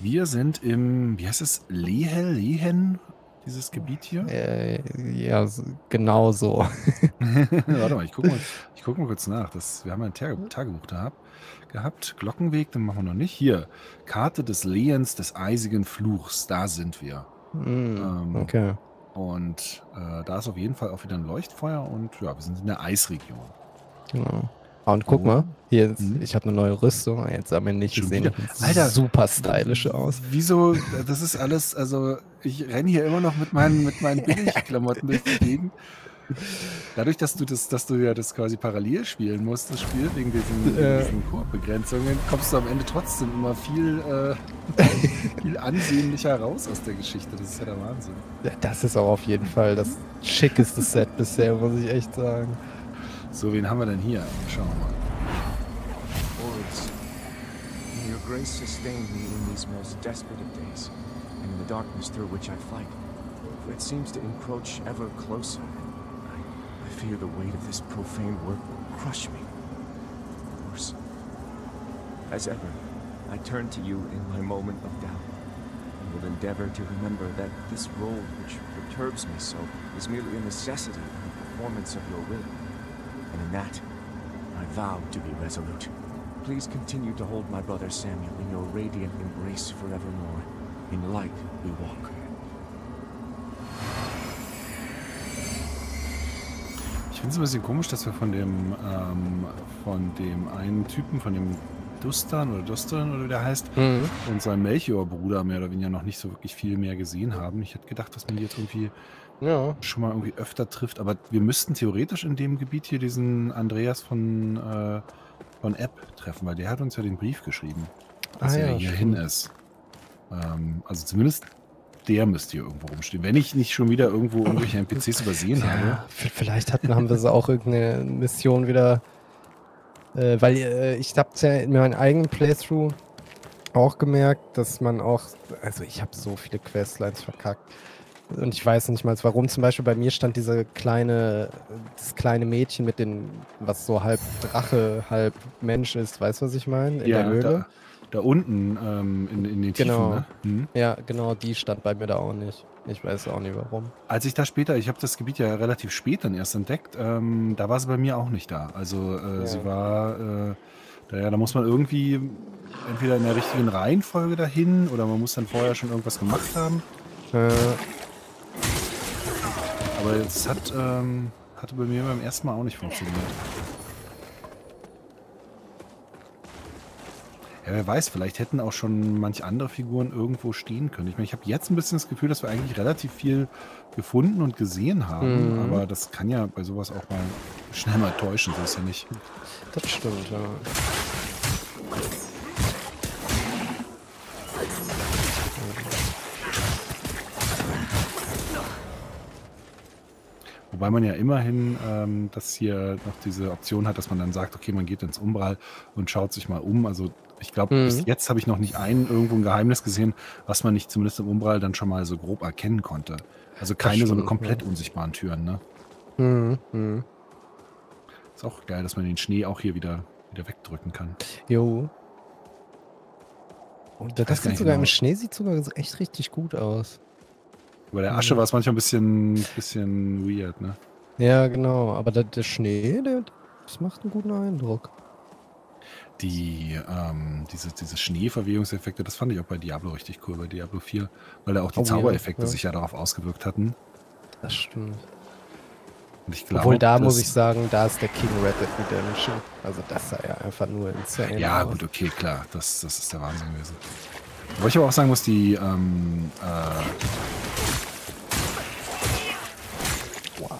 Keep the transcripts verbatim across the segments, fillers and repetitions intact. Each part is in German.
Wir sind im, wie heißt es, Lehel, Lehen, dieses Gebiet hier? Äh, ja, s genau so. Warte mal, ich gucke mal ich gucke mal kurz nach. Das wir haben ein Tage Tagebuch da gehabt. Glockenweg, den machen wir noch nicht. Hier, Karte des Lehens des eisigen Fluchs, da sind wir. Mhm, Ähm, okay. und, äh, da ist auf jeden Fall auch wieder ein Leuchtfeuer und ja, wir sind in der Eisregion. Genau. Ah, und guck mal, Und hier ist mhm. ich habe 'ne neue Rüstung. Jetzt am Ende, ich Schon sehe wieder? Alter, super w stylisch aus. wieso das ist alles also, ich renne hier immer noch mit meinen mit meinen Billigklamotten durch die Gegend. Dadurch, dass du das dass du ja das quasi parallel spielen musst, das Spiel, wegen diesen wegen Äh. diesen Koop-Begrenzungen, kommst du am Ende trotzdem immer viel, äh viel ansehnlicher raus aus der Geschichte. Das ist ja der Wahnsinn. Ja, das ist auch auf jeden Fall das schickeste Set bisher, muss ich echt sagen. So, wen haben wir denn hier? Schauen wir mal. Lords, may your grace sustain me in these most desperate of days, and in the darkness through which I fight, for it seems to encroach ever closer. I, I fear the weight of this profane work will crush me. Worse. As ever, I turn to you in my moment of doubt, and will endeavor to remember that this role which perturbs me so is merely a necessity in the performance of your will, and in that, I vow to be resolute. Please continue to hold my brother Samuel in your radiant embrace forevermore. In light we walk. Ich finde es ein bisschen komisch, dass wir von dem, ähm, von dem einen Typen, von dem Dustan oder Dustan oder wie der heißt, Mhm. und seinem Melchior-Bruder mehr oder weniger noch nicht so wirklich viel mehr gesehen haben. Ich hätte gedacht, dass man die jetzt irgendwie Ja. schon mal irgendwie öfter trifft, aber wir müssten theoretisch in dem Gebiet hier diesen Andreas von, äh, von Epp treffen, weil der hat uns ja den Brief geschrieben, dass Ah er ja, hierhin stimmt. ist. Ähm, also zumindest der müsste hier irgendwo rumstehen. Wenn ich nicht schon wieder irgendwo irgendwelche N P Cs übersehen habe. Ja, v vielleicht hatten haben wir sie auch irgend 'ne Mission wieder äh, weil, äh, ich habe es ja in meinem eigenen Playthrough auch gemerkt, dass man auch also, ich habe so viele Questlines verkackt und ich weiß nicht mal warum. Zum Beispiel bei mir stand diese kleine das kleine Mädchen mit den was so halb Drache, halb Mensch ist. Weißt du, was ich meine? In der Ja, Höhle. da da unten, ähm, in in den Tiefen, Genau. ne? Mhm. Ja, genau, die stand bei mir da auch nicht. Ich weiß auch nicht warum. Als ich da später ich habe das Gebiet ja relativ spät dann erst entdeckt, ähm, da war sie bei mir auch nicht da. Also, äh, sie Ja. war, äh da ja, da muss man irgendwie entweder in der richtigen Reihenfolge dahin oder man muss dann vorher schon irgendwas gemacht haben. Äh. Aber es hat, ähm hatte bei mir beim ersten Mal auch nicht funktioniert. Ja, wer weiß, vielleicht hätten auch schon manch andere Figuren irgendwo stehen können. Ich meine, ich habe jetzt 'n bisschen das Gefühl, dass wir eigentlich relativ viel gefunden und gesehen haben, Mhm. aber das kann ja bei so was auch mal schnell mal täuschen, so ist ja nicht. Das stimmt, ja. Wobei man ja immerhin, ähm, das hier noch diese Option hat, dass man dann sagt: „Okay, man geht ins Umbral und schaut sich mal um.“ Also, ich glaube, bis Mhm. jetzt habe ich noch nicht ein irgendwo 'n Geheimnis gesehen, was man nicht zumindest im Umbral dann schon mal so grob erkennen konnte. Also, Das keine so 'ne stimmt, komplett ja. unsichtbaren Türen, ne? Mhm, mhm. Ist auch geil, dass man den Schnee auch hier wieder wieder wegdrücken kann. Jo. Und Ich weiß das gar sieht nicht sogar im genau Schnee sieht sogar so echt richtig gut aus. Bei der Asche Mhm. war's manchmal 'n bisschen bisschen weird, ne? Ja, genau, aber der der Schnee, der das macht 'n guten Eindruck. Die, ähm diese diese Schneeverwehungseffekte, das fand ich auch bei Diablo richtig cool, bei Diablo vier, weil da auch die Oh ja, Zaubereffekte ja. sich ja darauf ausgewirkt hatten. Das stimmt. Und ich Obwohl, glaube, da muss ich dass sagen, da ist der King Red Dead Redemption. Also, das sah ja einfach nur insane Ja aus. gut, okay, klar, das das ist der Wahnsinn gewesen. Wobei ich aber auch sagen muss, die, ähm, äh Wow.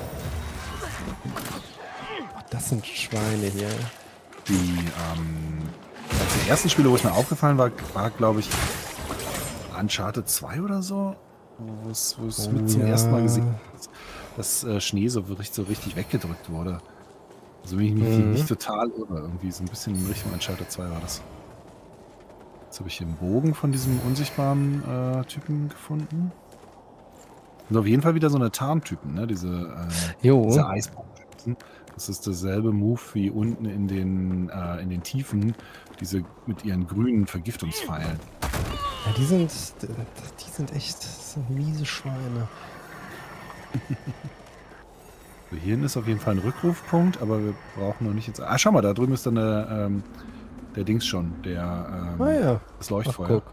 Oh, das sind Schweine hier. Die, ähm eines der ersten Spiele, wo es mir aufgefallen war, war, glaube ich, Uncharted zwei oder so, wo's wo's Oh mit zum ersten Mal gesehen ja. dass dass, äh, Schnee so wirklich so richtig weggedrückt wurde. Also, wenn ich mich Mhm. nicht total irre, irgendwie so 'n bisschen in Richtung Uncharted zwei war das. Jetzt habe ich hier 'n Bogen von diesem unsichtbaren, äh, Typen gefunden. Sind auf jeden Fall wieder so 'ne Tarntypen, ne? Diese, ähm diese Jo. Eisbogenschützen. Das ist derselbe Move wie unten in den, äh, in den Tiefen, diese mit ihren grünen Vergiftungspfeilen. Ja, die sind, die sind echt, das sind miese Schweine. So, hier hinten ist auf jeden Fall ein Rückrufpunkt, aber wir brauchen noch nicht jetzt. Ah, schau mal, da drüben ist dann der, ähm, der Dings schon, der, ähm, Ah ja. das Ach, Leuchtfeuer. guck.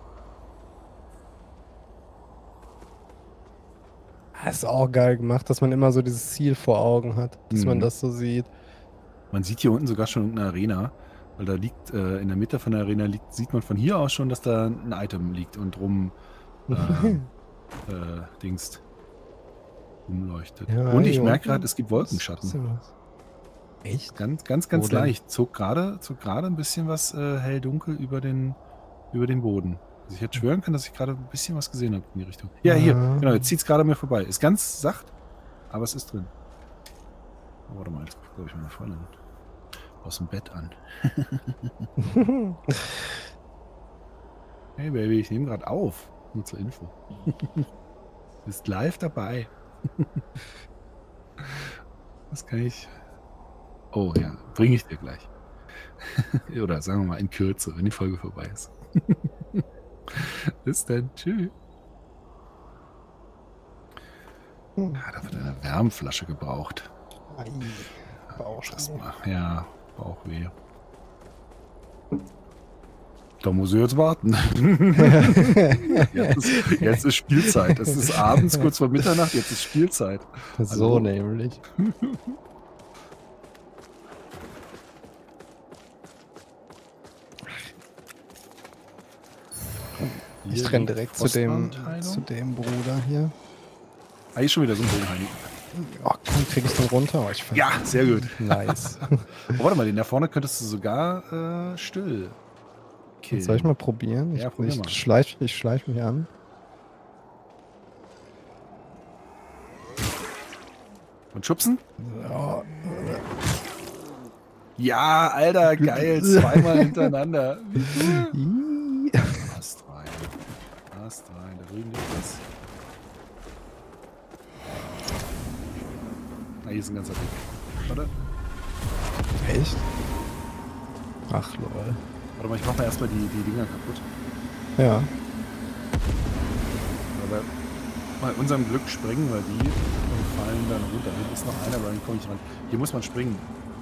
Das ist auch geil gemacht, dass man immer so dieses Ziel vor Augen hat, dass Mhm. man das so sieht. Man sieht hier unten sogar schon eine Arena, weil da liegt, äh, in der Mitte von der Arena liegt, sieht man von hier aus schon, dass da ein Item liegt und rum äh, äh, dingst, umleuchtet. Ja, und ich hier merke unten gerade, es gibt ist Wolkenschatten. ja was. Echt? Ganz, ganz, Wo ganz denn? leicht. Zog gerade zog gerade ein bisschen was äh, hell-dunkel über den, über den Boden. Also ich hätte schwören können, dass ich gerade ein bisschen was gesehen habe in die Richtung. Ja, hier, Ah. genau, jetzt zieht es gerade mir vorbei. Ist ganz sacht, aber es ist drin. Oh, warte mal, jetzt glaube ich meine Freundin aus dem Bett an. Hey Baby, ich nehme gerade auf. Nur zur Info. Du bist live dabei. Was kann ich... Oh ja, bringe ich dir gleich. Oder sagen wir mal in Kürze, wenn die Folge vorbei ist. Bis dann. Tschüss. Ja, da wird eine Wärmflasche gebraucht. Ei, Das mal. Ja, Bauchweh. Da muss ich jetzt warten. jetzt, ist, jetzt ist Spielzeit. Es ist abends, kurz vor Mitternacht, jetzt ist Spielzeit. So Hallo. nämlich. Ich Hier renne liegt direkt zu dem, Frostbrandheilung. zu dem Bruder hier. Ah, hier ist schon wieder so ein Bogenheini. Oh, komm, krieg ich den runter? Oh, ich fand- Ja, sehr gut. Nice. Oh, warte mal, den da vorne könntest du sogar äh, still killen. Soll ich mal probieren? Ja, Ich, probier mal. ich schleich, ich schleich mich an. Und schubsen? Ja. Ja, Alter, geil. Zweimal hintereinander. Ih. Ast rein. Ast rein. Da drüben liegt was. Ah, hier ist ein ganzer Weg. Warte. Echt? Ach lol. Warte mal, ich mach mal erstmal die, die Dinger kaputt. Ja. Aber bei unserem Glück springen wir die und fallen dann runter. Hier ist noch einer, aber dann komme ich ran. Hier muss man springen.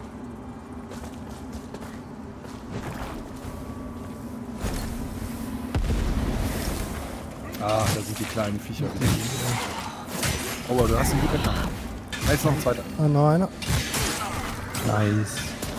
Ah, da sind die kleinen Viecher. Oh, aber du hast einen guten Kampf. Da ist noch ein zweiter. Ah, noch einer. Nice.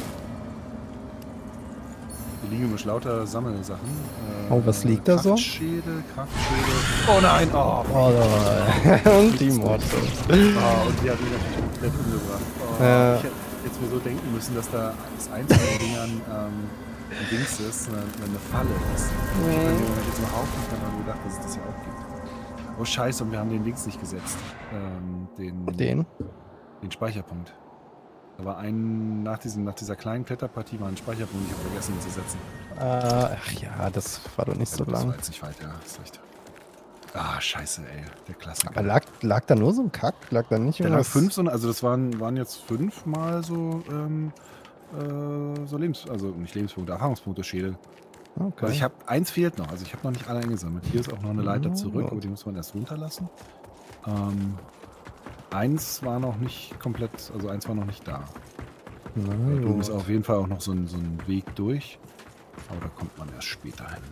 Hier liegen übrigens lauter Sammelsachen. Äh, Oh, was liegt da so? Kraftschädel, Kraftschädel. Oh nein! Oh, Oh, lol. Und die Morte. Ah, und die hat mich natürlich komplett umgebracht. Oh, Ja. Ich hätte jetzt mir so denken müssen, dass da das eins von den Dingern ähm, ein Dings ist, eine, eine Falle ist. Ich habe mir jetzt noch aufgemacht und gedacht, dass es das ja auch gibt. Oh scheiße, und wir haben den Links nicht gesetzt. Ähm, den, Den? den Speicherpunkt. Da war ein, nach, diesem, nach dieser kleinen Kletterpartie war ein Speicherpunkt, ich habe vergessen ihn zu setzen. Äh, ach ja, das war doch nicht so Das war lang. jetzt nicht weit, ja, ist recht. Ah, scheiße, ey, der Klassiker. Aber lag, lag da nur so ein Kack? Lag da nicht Der lag irgendwas? fünf, so, also das waren, waren jetzt fünfmal so, ähm, äh, so Lebens, also nicht Lebenspunkte, Erfahrungspunkte Schädel. Okay. Also ich habe, eins fehlt noch, also ich habe noch nicht alle eingesammelt. Hier ist auch noch eine Leiter Oh. zurück, aber die muss man erst runterlassen. Ähm, eins war noch nicht komplett, also eins war noch nicht da. Na, Da drüben ist gut. auf jeden Fall auch noch so ein, so ein Weg durch, aber da kommt man erst später hin.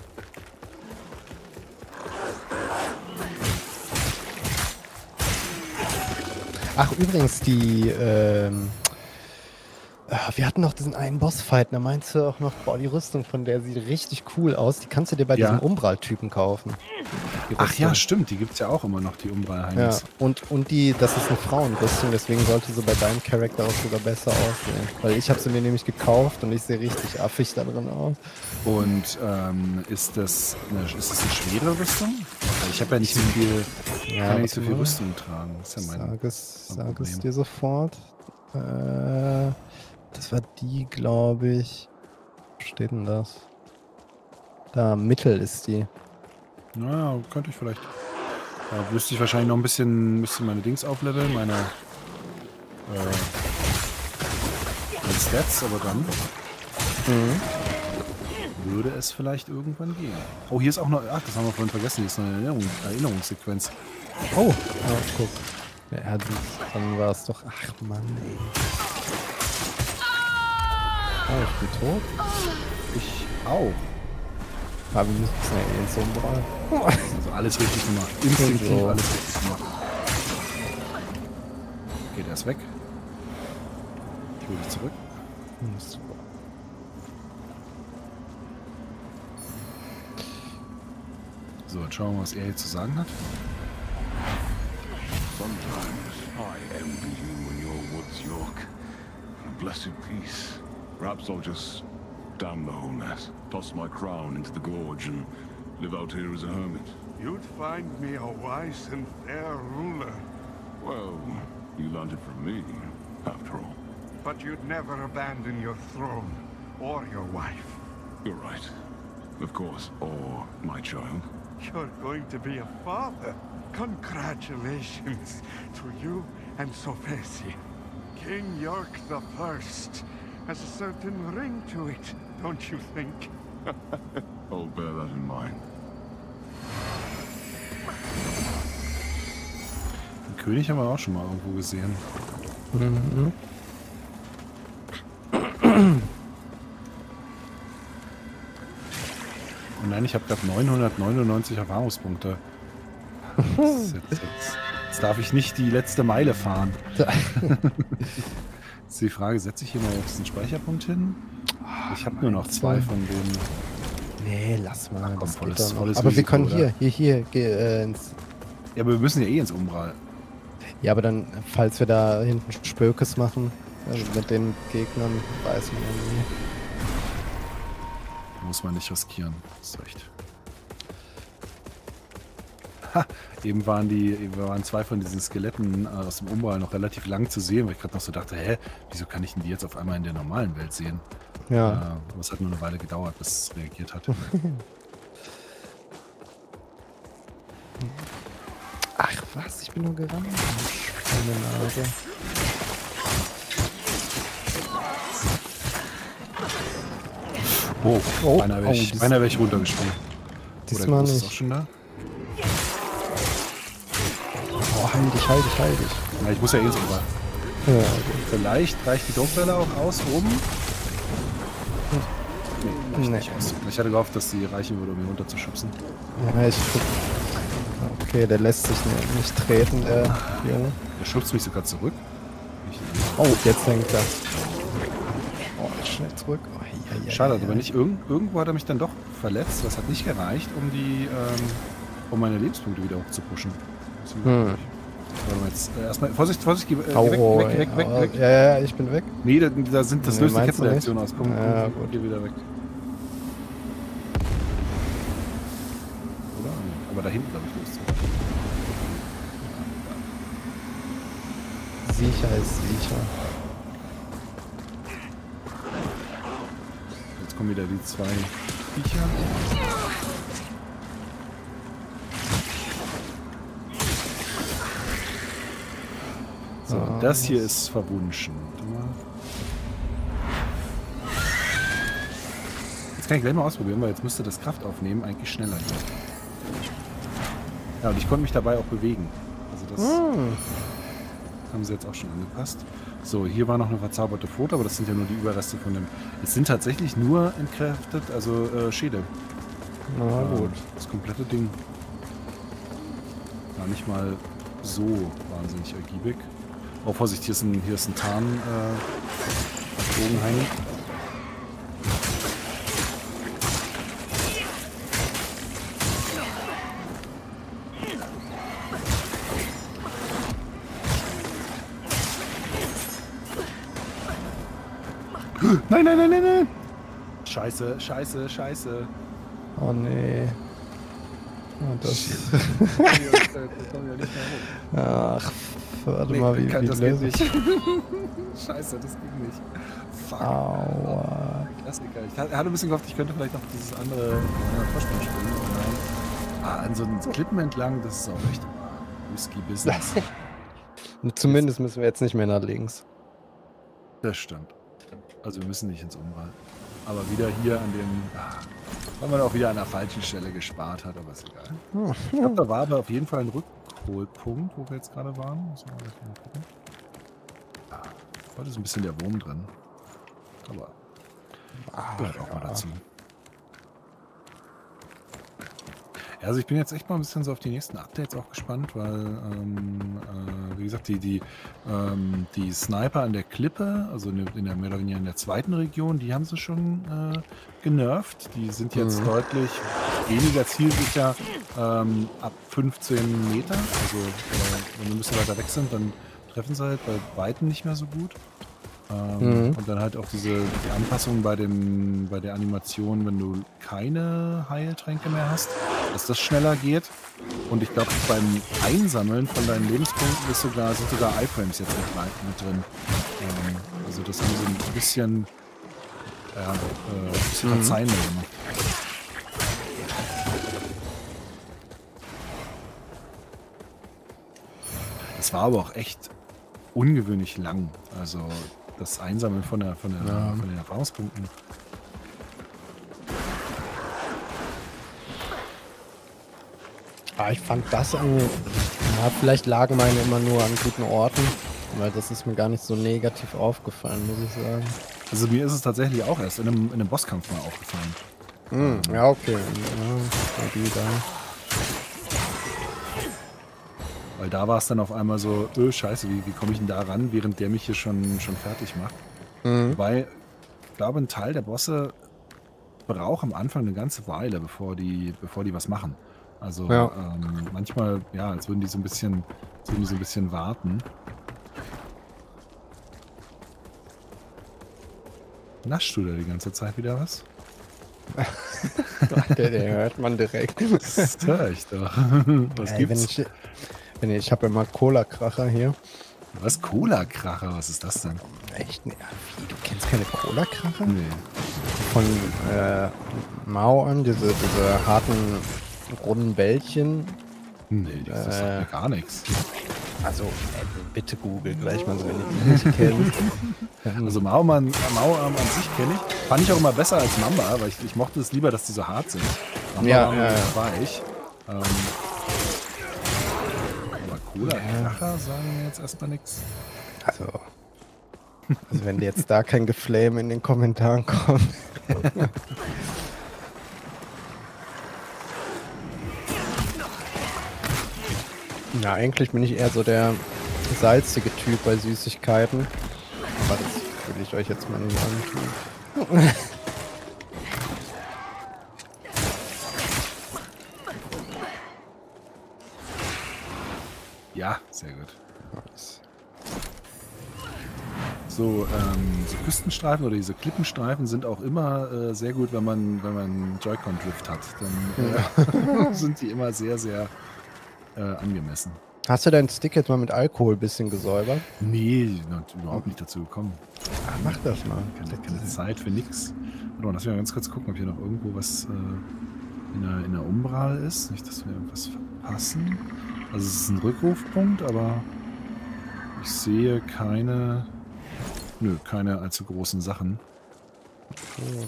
Ach, übrigens, die, ähm, äh, wir hatten noch diesen einen Bossfight, da meinst du auch noch, boah, die Rüstung von der sieht richtig cool aus. Die kannst du dir bei Ja. diesem Umbral-Typen kaufen. Die Ach ja, Rüstung. stimmt, die gibt es ja auch immer noch, die Ja, Umbral-Heinis. und, und die, das ist eine Frauenrüstung, deswegen sollte sie bei deinem Charakter auch sogar besser aussehen. Weil ich habe sie mir nämlich gekauft und ich sehe richtig affig da drin aus. Und ähm, ist, das eine, ist das eine schwere Rüstung? Weil ich habe ja nicht so viel, ich kann ja nicht so viel warte mal. Rüstung tragen. Das ist ja mein, Sag es, mein sag es Problem. dir sofort. Äh, das war die, glaube ich. Wo steht denn das? Da, Mittel ist die. Naja, könnte ich vielleicht. Da müsste ich wahrscheinlich noch ein bisschen, müsste meine Dings aufleveln, meine äh, als Stats, aber dann Mhm. würde es vielleicht irgendwann gehen. Oh, hier ist auch noch, ach, das haben wir vorhin vergessen, hier ist noch eine Erinnerung, Erinnerungssequenz. Oh, ja, guck. Ja, das, dann war es doch. Ach Mann, ey. Oh, ich bin tot. Ich auch. Aber wir müssen ja eh ins Umbral. Also alles richtig gemacht. Instinktiv So. alles richtig gemacht. Okay, der ist weg. Ich hole dich zurück. Hm, super. So, jetzt schauen wir mal, was er hier zu sagen hat. Sometimes I envy you and your woods, York. A blessed peace. Perhaps I'll just damn the whole mess, toss my crown into the gorge, and live out here as a hermit. You'd find me a wise and fair ruler, Well, you learned it from me, after all. but you'd never abandon your throne or your wife. You're right. Of course, or my child. You're going to be a father. Congratulations to you and Sophesi. King York the First has a certain ring to it, don't you think? I'll bear that in mind. Den König haben wir auch schon mal irgendwo gesehen. Mhm. Und nein, ich habe gerade neunhundertneunundneunzig Erfahrungspunkte. Das ist jetzt, jetzt, jetzt darf ich nicht die letzte Meile fahren. Jetzt die Frage, setze ich hier mal auf diesen Speicherpunkt hin? Ich habe nur noch zwei von denen. Nee, lass mal. Ach, komm, Das volles- geht doch noch. volles Aber wir Risiko, können oder? hier, hier, hier, geh, äh, ins. Ja, aber wir müssen ja eh ins Umbral. Ja, aber dann, falls wir da hinten Spökes machen, also mit den Gegnern, weiß man ja nie. Muss man nicht riskieren. Das ist recht. Ha, eben waren die, eben waren zwei von diesen Skeletten äh, aus dem Umbral noch relativ lang zu sehen, weil ich gerade noch so dachte, hä, wieso kann ich denn die jetzt auf einmal in der normalen Welt sehen? Ja. Äh, aber es hat nur eine Weile gedauert, bis es reagiert hat. Ach was, ich bin nur gerannt. Meine Nase. Oh, Oh, beinahe wäre oh, ich, dies- beinahe wär ich runtergesprungen. Diesmal Groß ist nicht. auch schon da? Oh, heil dich, heil dich, heil dich. Ja, ich muss ja eh ins Umbral. Ja, okay. Vielleicht reicht die Druckwelle auch aus oben. Nee, reicht Nee. nicht aus. Ich hatte gehofft, dass sie reichen würde, um ihn runterzuschubsen. Ja, ich guck. Okay, der lässt sich nicht, nicht treten, der Junge. Der schubst mich sogar zurück. Ich, Oh, jetzt hängt er. Oh, schnell zurück. Oh, ja, ja, Schade, ja, aber nicht irgend, irgendwo hat er mich dann doch verletzt. Das hat nicht gereicht, um die, ähm, um meine Lebenspunkte wieder hochzupushen. Deswegen- Hm. Warte mal jetzt. Äh, erstmal, Vorsicht, Vorsicht, geh, äh, Au, geh weg, oh, weg, weg, weg, ja, weg. Ja, ja, ich bin weg. Nee, da, da sind, das Nee, löst die meinst du Kettenreaktion nicht? aus. Komm, komm, Ja, komm, gut. geh wieder weg. Oder? Aber da hinten, glaube ich, löst es. Sicher ist sicher. Jetzt kommen wieder die zwei Viecher. So, Ah, das hier ist verwunschen. Warte mal. Jetzt kann ich gleich mal ausprobieren, weil jetzt müsste das Kraftaufnehmen eigentlich schneller gehen. Ja, und ich konnte mich dabei auch bewegen. Also das Hm. haben sie jetzt auch schon angepasst. So, hier war noch eine verzauberte Pfote, aber das sind ja nur die Überreste von dem... Es sind tatsächlich nur entkräftet, also äh, Schädel. Na Ähm, gut. Das komplette Ding. War nicht mal so wahnsinnig ergiebig. Oh, Vorsicht, hier ist ein, hier ist ein Tarn, äh, Bogenhain. Nein, nein, nein, nein, nein! Scheiße, scheiße, scheiße. Oh nee. Oh, das. Da kommen wir nicht mehr hoch. Ach, warte Nee, mal, wie, kann- wie das geht löse nicht. ich? Scheiße, das ging nicht. Fuck. Aua. Klassiker. Ich hatte ein bisschen gehofft, ich könnte vielleicht noch dieses andere äh, Vorsprung springen. Aber ah, an so einen Klippen entlang, das ist auch echt risky Business. Zumindest müssen wir jetzt nicht mehr nach links. Das stimmt. Also wir müssen nicht ins Umbral. Aber wieder hier an dem... Ah, weil man auch wieder an der falschen Stelle gespart hat, aber ist egal. Ich glaube, da war aber auf jeden Fall ein Rückholpunkt, wo wir jetzt gerade waren. Muss man gleich mal gucken. Ah, heute ist ein bisschen der Wurm drin. Aber gehört auch mal dazu. Ja, also ich bin jetzt echt mal ein bisschen so auf die nächsten Updates auch gespannt, weil, ähm, äh, wie gesagt, die, die, ähm, die Sniper an der Klippe, also in der, in der mehr oder weniger in der zweiten Region, die haben sie schon äh, genervt. Die sind jetzt mhm. deutlich weniger zielsicher ähm, ab fünfzehn Meter. Also äh, wenn wir ein bisschen weiter weg sind, dann treffen sie halt bei Weitem nicht mehr so gut. Ähm, mhm. Und dann halt auch diese die Anpassung bei, dem, bei der Animation, wenn du keine Heiltränke mehr hast, dass das schneller geht. Und ich glaube, beim Einsammeln von deinen Lebenspunkten ist sogar, sind sogar Iframes jetzt mit, mit drin. Ähm, also das haben sie ein bisschen, ja, äh, ein bisschen mhm. verzeihender gemacht. Das war aber auch echt ungewöhnlich lang. Also das Einsammeln von, der, von, der, ja. von den Erfahrungspunkten. Ah, ich fand das an... Ja, vielleicht lagen meine immer nur an guten Orten, weil das ist mir gar nicht so negativ aufgefallen, muss ich sagen. Also mir ist es tatsächlich auch erst in einem, in einem Bosskampf mal aufgefallen. Hm, ja, okay. Ja, die da. Weil da war es dann auf einmal so, öh, scheiße, wie, wie komme ich denn da ran, während der mich hier schon, schon fertig macht. Mhm. Wobei, ich glaube, ein Teil der Bosse braucht am Anfang eine ganze Weile, bevor die, bevor die was machen. Also ja. ähm, manchmal, ja, als würden die so ein bisschen, als würden die so ein bisschen warten. Naschst du da die ganze Zeit wieder was? der, der hört man direkt. Das höre ich doch. Was Ey, gibt's? Wenn ich, wenn ich, ich habe immer Cola-Kracher hier. Was? Cola-Kracher? Was ist das denn? Echt? Ja, wie, du kennst keine Cola-Kracher? Nee. Von äh, Mao an, diese, diese harten, runden Bällchen. Nee, das ist äh, gar nichts. Also, äh, bitte google gleich mal so, wenn ihr die nicht kennt. Also Mauarm Mau an sich kenne ich. Fand ich auch immer besser als Mamba, weil ich, ich mochte es lieber, dass die so hart sind. Mamba ja, ja, ja. weich. Ähm, aber Cola-Kracher sagen mir jetzt erstmal nichts. Also, also wenn jetzt da kein Geflame in den Kommentaren kommt. Ja, eigentlich bin ich eher so der salzige Typ bei Süßigkeiten. Aber das will ich euch jetzt mal nicht antun. Ja, sehr gut. So, ähm, so Küstenstreifen oder diese Klippenstreifen sind auch immer äh, sehr gut, wenn man, wenn man Joy-Con-Drift hat. Dann äh, sind die immer sehr, sehr äh, angemessen. Hast du deinen Stick jetzt mal mit Alkohol ein bisschen gesäubert? Nee, überhaupt nicht dazu gekommen. Ach, mach das mal. Keine, keine Zeit für nix. Warte mal, lass mich mal ganz kurz gucken, ob hier noch irgendwo was äh, in, der, in der Umbral ist. Nicht, dass wir irgendwas verpassen. Also es ist ein Rückrufpunkt, aber ich sehe keine... Nö, keine allzu großen Sachen. Gut.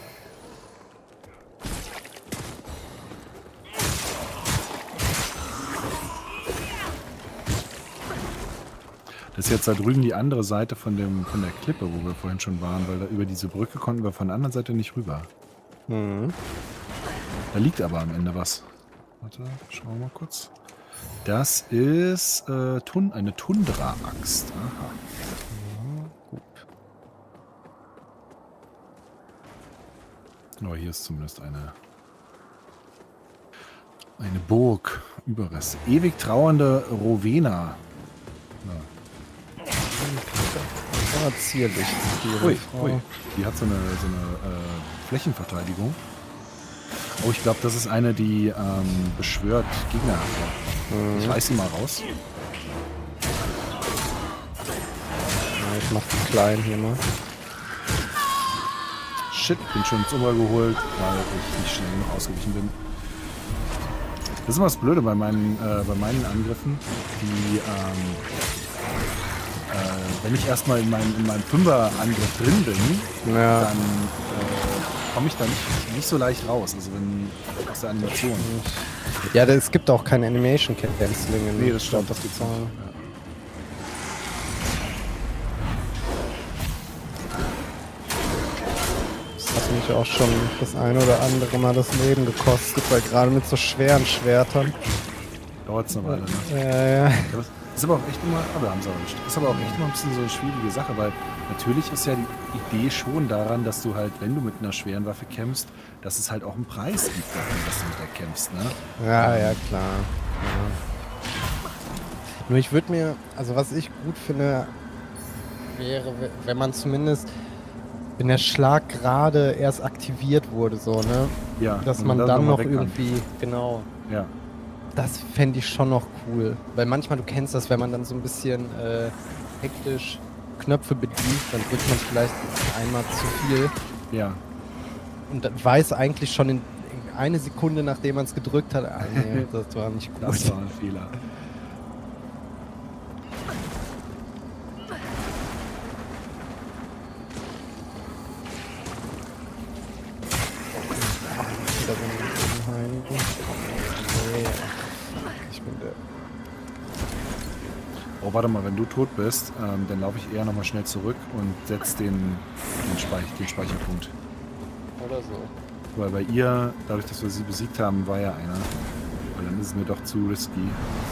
Das ist jetzt da drüben die andere Seite von, dem, von der Klippe, wo wir vorhin schon waren, weil da über diese Brücke konnten wir von der anderen Seite nicht rüber. Mhm. Da liegt aber am Ende was. Warte, schauen wir mal kurz. Das ist äh, Tun eine Tundra-Axt. Aha. Oh, hier ist zumindest eine eine Burg. Überreste. Ewig trauernde Rowena. Ja. Ja, zierlich. Die, ui, ui. Die hat so eine, so eine äh, Flächenverteidigung. Oh, ich glaube, das ist eine, die ähm, beschwört Gegner. Mhm. Ich reiß sie mal raus. Ja, ich mach die kleinen hier mal. Shit, bin schon ins Umbral geholt, weil ich nicht schnell genug ausgewichen bin. Das ist immer das Blöde bei meinen, äh, bei meinen Angriffen. Die, ähm, äh, wenn ich erstmal in meinem, in meinem Fünfer-Angriff drin bin, Ja. dann äh, komme ich da nicht, nicht so leicht raus. Also wenn aus der Animation. Ja, es gibt auch keine Animation Canceling in Nee, das stimmt. das gibt's auch. Ja. Das hat mich auch schon das ein oder andere Mal das Leben gekostet, weil gerade mit so schweren Schwertern. Dauert es eine Weile. Ne? Ja, ja. Das ist aber auch echt immer, aber haben sie auch nicht. Ist aber auch echt immer ein bisschen so eine schwierige Sache, weil natürlich ist ja die Idee schon daran, dass du halt, wenn du mit einer schweren Waffe kämpfst, dass es halt auch einen Preis gibt dafür, dass du mit der kämpfst, ne? Ja, ja, klar. Ja. Nur ich würde mir, also was ich gut finde, wäre, wenn man zumindest, wenn der Schlag gerade erst aktiviert wurde, so, ne? Ja, Dass und man dann dann noch mal noch weg kann. irgendwie, genau. Ja. Das fände ich schon noch cool. Weil manchmal, du kennst das, wenn man dann so ein bisschen äh, hektisch Knöpfe bedient, dann drückt man vielleicht einmal zu viel Ja. und dann weiß eigentlich schon in, in eine Sekunde, nachdem man es gedrückt hat, ah, nee, das war nicht gut. Das war ein Fehler. Wieder so ein Heiligen. Nee. Ich bin der. Oh, warte mal, wenn du tot bist, ähm, dann laufe ich eher nochmal schnell zurück und setze den, den, Speich, den Speicherpunkt. Oder so. Weil bei ihr, dadurch, dass wir sie besiegt haben, war ja einer. Weil dann ist es mir doch zu risky.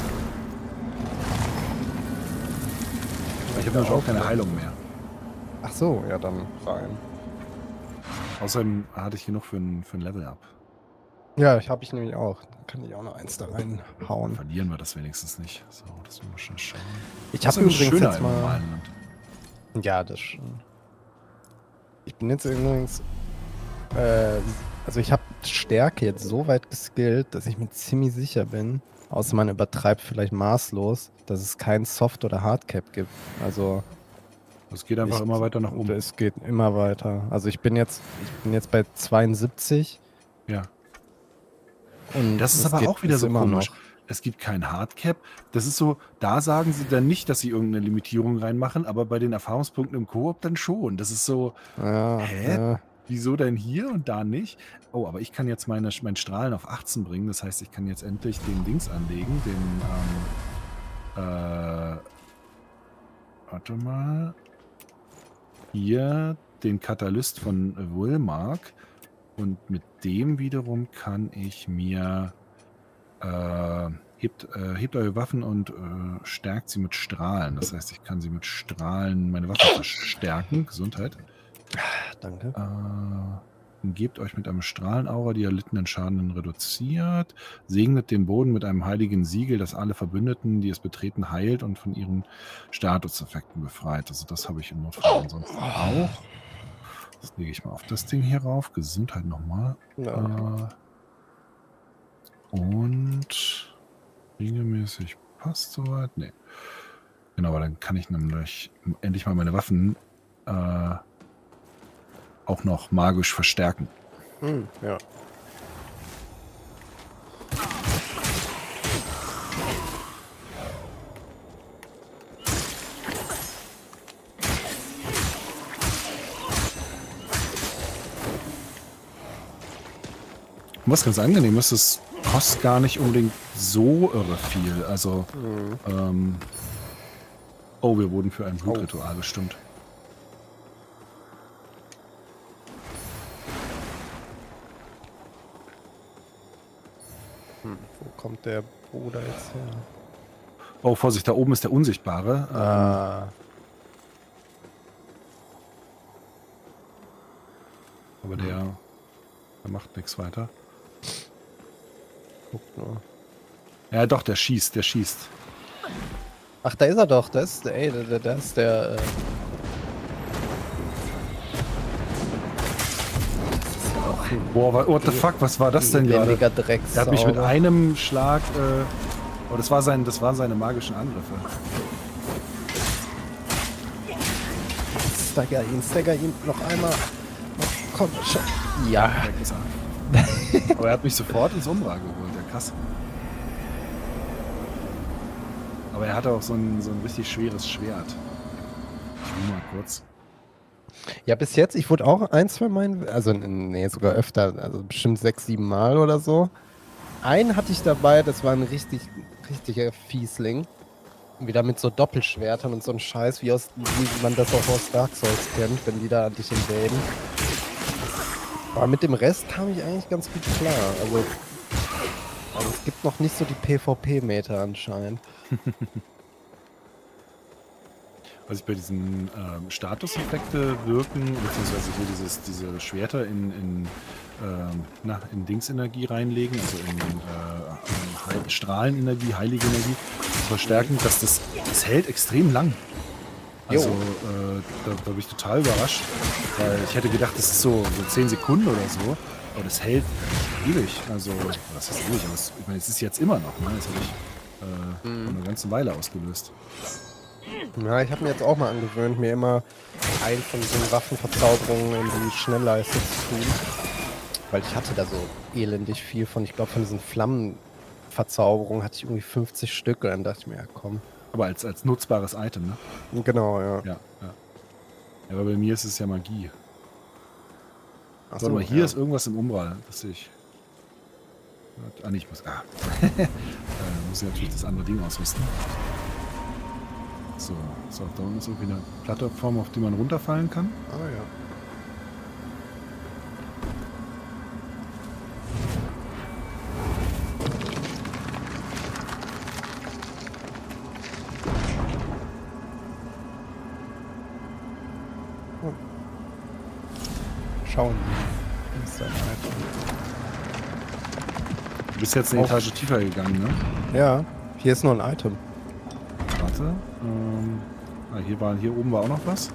Ich habe nämlich auch keine Heilung mehr. Ach so, ja dann rein. Außerdem hatte ich genug für ein, für ein Level-Up. Ja, ich habe ich nämlich auch. Dann kann ich auch noch eins da reinhauen. Verlieren wir das wenigstens nicht. So, das müssen wir schon schauen. Ich Das habe ist übrigens schöner jetzt im mal. normalen Land. Ja, das schon. Ich bin jetzt übrigens. Äh, also ich habe Stärke jetzt so weit geskillt, dass ich mir ziemlich sicher bin, außer man übertreibt vielleicht maßlos, dass es kein Soft- oder Hardcap gibt. Also Es geht einfach ich, immer weiter nach oben. Es geht immer weiter. Also ich bin jetzt, ich bin jetzt bei zweiundsiebzig. Ja. Und Das ist es aber geht auch wieder bis so immer komisch. noch. Es gibt kein Hardcap. Das ist so, da sagen sie dann nicht, dass sie irgendeine Limitierung reinmachen, aber bei den Erfahrungspunkten im Koop dann schon. Das ist so, Ja, hä? ja. Wieso denn hier und da nicht? Oh, aber ich kann jetzt meine, mein Strahlen auf achtzehn bringen. Das heißt, ich kann jetzt endlich den Dings anlegen. Den, ähm, äh, warte mal. Hier den Katalyst von Wilmark. Und mit dem wiederum kann ich mir äh, hebt, äh, hebt eure Waffen und äh, stärkt sie mit Strahlen. Das heißt, ich kann sie mit Strahlen meine Waffen verstärken. Gesundheit. Danke. Äh, gebt euch mit einem Strahlenaura die erlittenen Schaden reduziert. Segnet den Boden mit einem heiligen Siegel, das alle Verbündeten, die es betreten, heilt und von ihren Statuseffekten befreit. Also das habe ich im Notfall ansonsten auch. Das lege ich mal auf das Ding hier rauf. Gesundheit nochmal. Ja. Äh, und regelmäßig passt soweit. Nee. Genau, aber dann kann ich nämlich endlich mal meine Waffen äh, auch noch magisch verstärken. Hm, ja. Und was ganz angenehm ist, es kostet gar nicht unbedingt so irre viel. Also, Mhm. ähm, oh, wir wurden für ein Blutritual bestimmt. Hm, wo kommt der Bruder jetzt her? Oh, Vorsicht, da oben ist der Unsichtbare. Ähm, Ah. aber der, der macht nichts weiter. Guck nur. Ja, doch, der schießt, der schießt. Ach, da ist er doch. Das ist, ey, da, da ist der. Äh Boah, what the fuck, was war das denn gerade? Mega Drecks. Der hat mich mit einem Schlag, äh, oh, das war sein, das waren seine magischen Angriffe. Stagger ihn, stagger ihn noch einmal. Oh, komm, schon. Ja. Weg ist er. Aber er hat mich sofort ins Umbra geholt, der krass. Aber er hatte auch so ein, so ein richtig schweres Schwert. Nur mal kurz. Ja, bis jetzt, ich wurde auch ein, zwei Mal, also nee, sogar öfter, also bestimmt sechs, sieben Mal oder so. Einen hatte ich dabei, das war ein richtig, richtiger Fiesling. Wieder mit so Doppelschwertern und so ein Scheiß, wie, aus, wie man das auch aus Dark Souls kennt, wenn die da an dich invaden. Aber mit dem Rest kam ich eigentlich ganz gut klar. Also, also es gibt noch nicht so die PvP-Meter anscheinend. Was ich bei diesen ähm, Statuseffekte wirken, beziehungsweise hier dieses, diese Schwerter in, in, ähm, na, in Dingsenergie reinlegen, also in äh, Heil Strahlenenergie, heilige Energie, verstärken, dass das, das hält extrem lang. Also äh, da, da bin ich total überrascht, weil ich hätte gedacht, das ist so, so zehn Sekunden oder so, aber das hält ewig. Also, was ist ewig? Aber es, ich meine, es ist jetzt immer noch, ne? Das habe ich äh, mhm. eine ganze Weile ausgelöst. Ja, ich habe mir jetzt auch mal angewöhnt, mir immer einen von diesen Waffenverzauberungen in die Schnellleiste zu tun. Weil ich hatte da so elendig viel von, ich glaube von diesen Flammenverzauberungen hatte ich irgendwie fünfzig Stück und dann dachte ich mir, ja komm. Aber als, als nutzbares Item, ne? Genau, ja. Ja, ja. Ja, aber bei mir ist es ja Magie. Ach so, so, mal, hier ja. ist irgendwas im Umbral, das sehe ich. Ah, nee, ich muss, ah. äh, muss ich natürlich das andere Ding ausrüsten. So, so, da unten ist irgendwie eine Plattform, auf die man runterfallen kann. Ah ja. Hm. Schauen. Ist ein Item. Du bist jetzt eine Auf. Etage tiefer gegangen, ne? Ja, hier ist noch ein Item. Warte. Ähm, ah, hier, war, hier oben war auch noch was.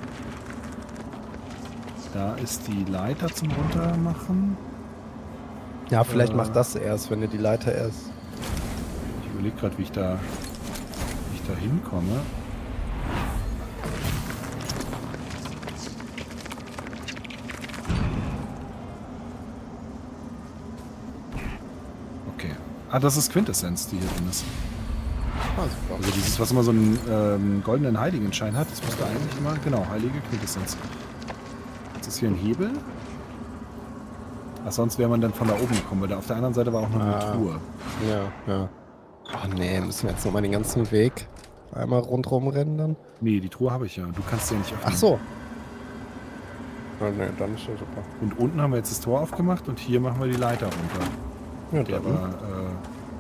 Da ist die Leiter zum Runtermachen. Ja, vielleicht äh, macht das erst, wenn ihr die Leiter erst. Ich überlege gerade, wie ich da wie ich da hinkomme. Okay. Ah, das ist Quintessenz, die hier drin ist. Ah, super. Also dieses, was immer so einen ähm, goldenen Heiligenschein hat, das müsste eigentlich immer, genau, heilige Quintessenz. Jetzt ist hier ein Hebel. Ach, sonst wäre man dann von da oben gekommen, weil da auf der anderen Seite war auch noch eine Ah. Truhe. Ja, ja. Oh nee, müssen wir jetzt nochmal den ganzen Weg einmal rundherum rennen dann? Nee, die Truhe habe ich ja. Du kannst sie ja nicht öffnen. Ach so. Oh, nee, dann ist ja super. Und unten haben wir jetzt das Tor aufgemacht und hier machen wir die Leiter runter. Ja, Die dann. aber äh,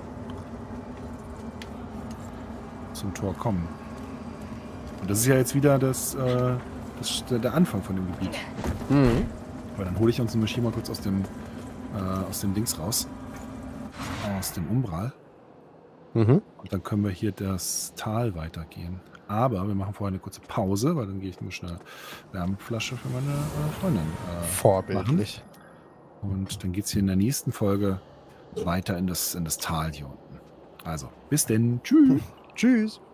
zum Tor kommen. Und das ist ja jetzt wieder das, äh, das der Anfang von dem Gebiet. Mhm. Aber dann hole ich uns Maschine mal kurz aus dem äh, aus dem Dings raus. Aus dem Umbral. Mhm. Und dann können wir hier das Tal weitergehen. Aber wir machen vorher eine kurze Pause, weil dann gehe ich nur schnell Wärmeflasche für meine äh, Freundin äh, Vorbildlich. machen. Und dann geht es hier in der nächsten Folge weiter in das, in das Tal hier unten. Also, bis denn. Tschüss. Tschüss.